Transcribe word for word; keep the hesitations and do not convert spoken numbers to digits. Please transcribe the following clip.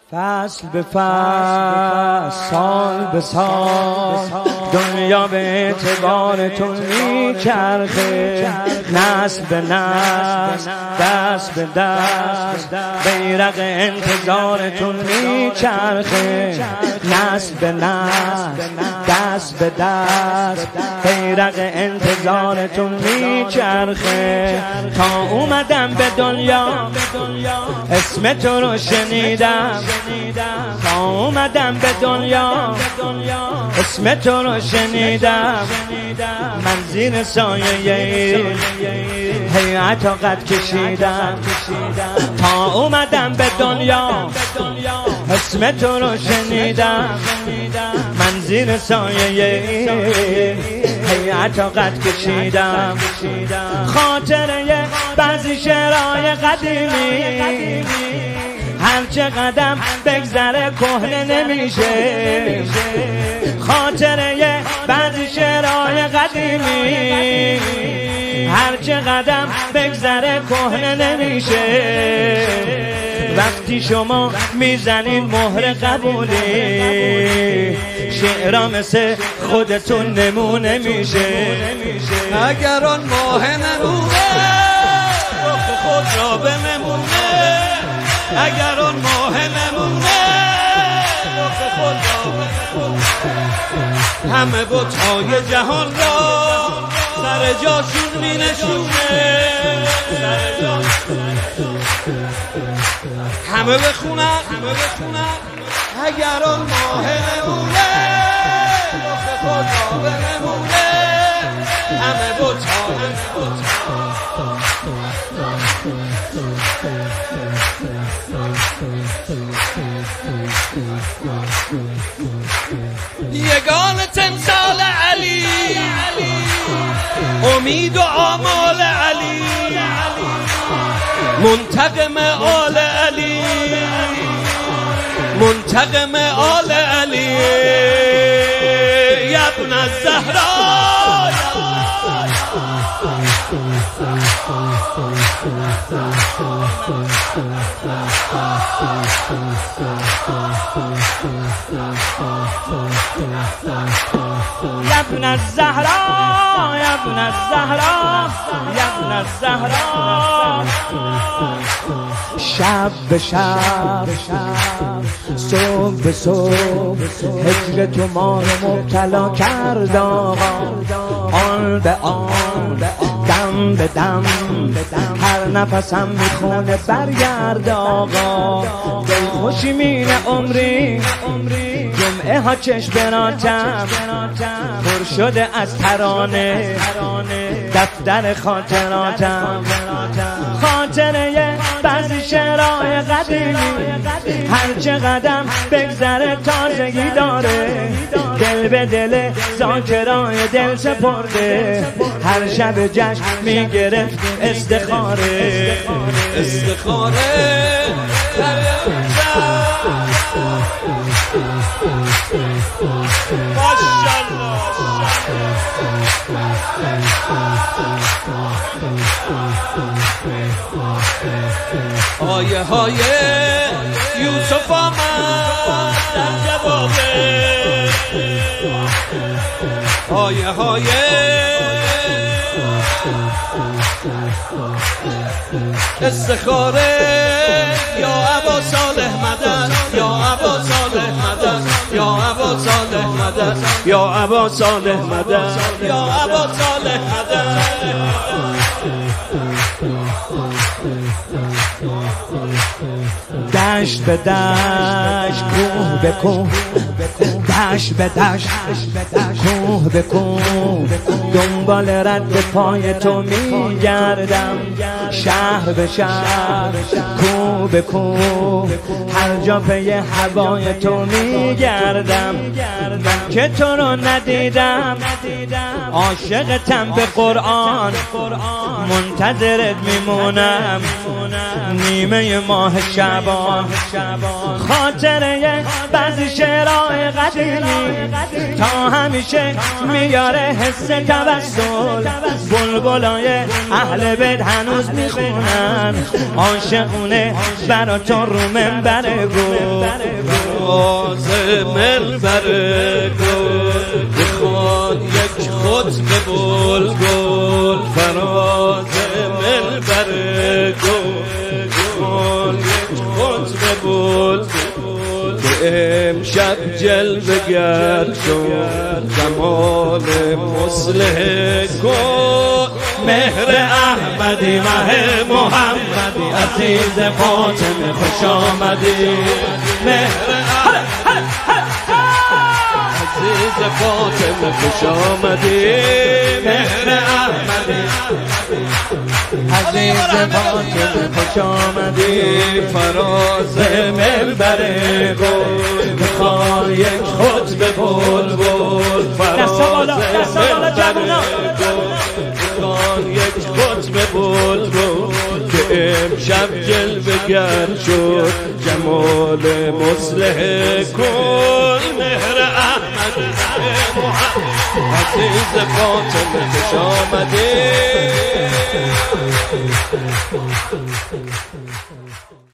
فصل به فصل، سال به سال، دنیا به اعتبارتون میچرخه، نسل به نسل، دست به دست، بیرق انتظارتون میچرخه، نسل به نسل، دست به دست، بیرق انتظارتون میچرخه. تا اومدم به دنیا اسم تو رو شنیدم، تا اومدم به دنیا اسم تو رو شنیدم، من زیر سایه هیئت قد کشیدم. تا اومدم به دنیا اسم تو رو شنیدم، من زیر سایه هیئت قد کشیدم. خاطره بعضی شعرهای قدیمی هر چه قدم بگذره کهنه نمیشه، خاطره بعضی شعرهای قدیمی هر چه قدم بگذره کهنه نمیشه. وقتی شما میزنین مهر قبولی، شعرها مثل خودتون نمونه میشه. اگر آن ماه نمونه رخ خود را بنمونه، اگر آن ماه نمونه رخ خود را بنمونه، همه بت‌های جهان را سر جاشون می نشونه، همه بخونن همه بخونن اگر آن ماه نمونه رخ خود را بنمونه، همه بت‌ها یگان تمثال علی، امید و آمال علی، منتقم آل علی، منتقم آل علی، یا ابن الزهرا، یا ابن الزهرا، یا ابن الزهرا، یا ابن الزهرا. شب به شب، صبح به صبح، هجر تو ما رو مبتلا کرد آقا. آن به آن، دم به دم، هر نفسم میخونه برگرد آقا. دل خوشی مینه عمری، جمعه ها چشم براتم پر شده از ترانه، دفتر خاطراتم. خاطره بعضی شعرهای قدیمی هر چه قدم بگذره تازگی داره، دل به دل ذاکرای دل سپرده، هر شب جشن میگرفت استخاره، استخاره. آیه های یوسف آمد در جوابه، آیه های استخاره. یا ابا صالح مدد، یا ابا صالح مدد، یا ابا صالح مدد، یا ابا صالح مدد، یا ابا صالح مدد. دشت به دشت، کوه به کوه، دشت به دشت، کوه به کوه، دنبال رد پای تو میگردم. شهر به شهر، کوه به کوه، هر جا پی هوای تو میگردم. من که تو رو ندیدم، عاشقتم به قرآن، منتظرت میمونم نیمه ماه شعبان. خاطره بعضی شعرهای قدیمی تا همیشه میاره حس توسل، بلبلای اهل بیت هنوز بخونن عاشقونه برا تو رو منبر گل فراز منبر گل بخوان یک خطبه بلبل فراز منبر گل بخوان یک خطبه بلبل که امشب جلوه گر شد جمال مصلح گل مهر احمدی مه محمدی عزیز فاطمه خوش آمدی مهر عزیز فاطمه خوش آمدی مهر احمدی عزیز فاطمه خوش آمدی فراز منبر گل میخوان یک خطبه بلبل فراز منبر گل یک خطبه بلبل که امشب جلوه گر شد جمال مصلح کل مهر احمد محمد عزیز فاطمه خوش آمدی